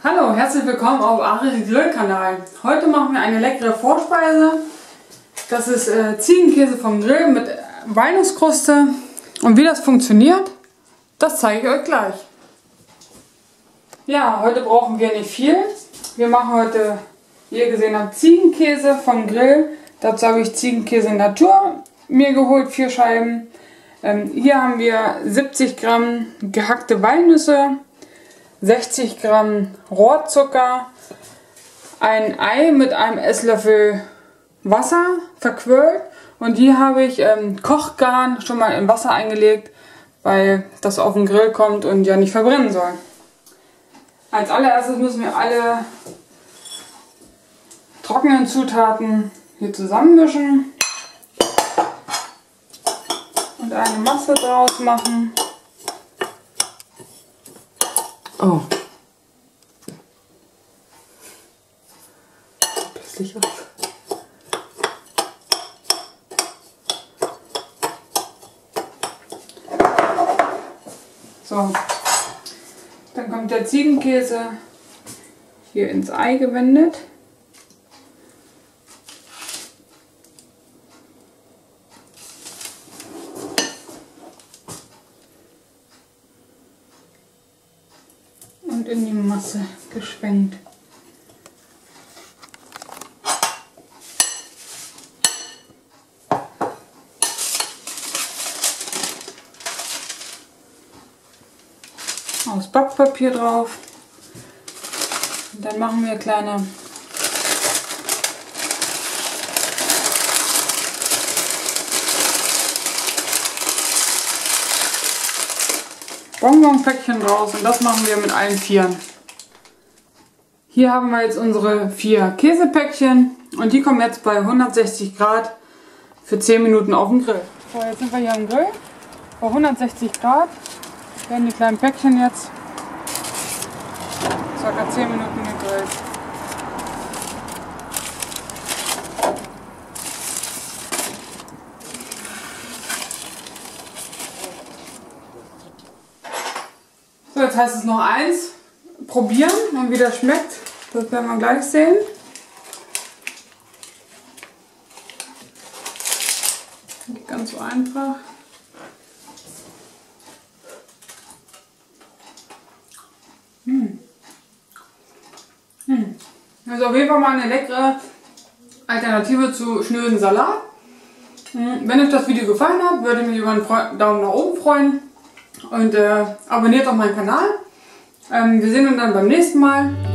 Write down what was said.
Hallo, herzlich willkommen auf Aris Grillkanal. Heute machen wir eine leckere Vorspeise. Das ist Ziegenkäse vom Grill mit Walnusskruste. Und wie das funktioniert, das zeige ich euch gleich. Ja, heute brauchen wir nicht viel. Wir machen heute, wie ihr gesehen habt, Ziegenkäse vom Grill. Dazu habe ich Ziegenkäse Natur mir geholt, 4 Scheiben. Hier haben wir 70 Gramm gehackte Walnüsse, 60 Gramm Rohrzucker, ein Ei mit einem Esslöffel Wasser verquirlt und hier habe ich Kochgarn schon mal in Wasser eingelegt, weil das auf den Grill kommt und ja nicht verbrennen soll. Als allererstes müssen wir alle trockenen Zutaten hier zusammenmischen und eine Masse draus machen. Oh. Plötzlich auf. So. Dann kommt der Ziegenkäse hier ins Ei gewendet. Und in die Masse geschwenkt. Aus Backpapier drauf. Und dann machen wir kleine Bonbonpäckchen draus und das machen wir mit allen 4. Hier haben wir jetzt unsere 4 Käsepäckchen und die kommen jetzt bei 160 Grad für 10 Minuten auf den Grill. So, jetzt sind wir hier am Grill. Bei 160 Grad werden die kleinen Päckchen jetzt ca. 10 Minuten gegrillt. So, jetzt heißt es noch eins. Probieren und wie das schmeckt. Das werden wir gleich sehen. Nicht ganz so einfach. Also auf jeden Fall mal eine leckere Alternative zu schnöden Salat. Wenn euch das Video gefallen hat, würde ich mich über einen Daumen nach oben freuen. Und abonniert auch meinen Kanal. Wir sehen uns dann beim nächsten Mal.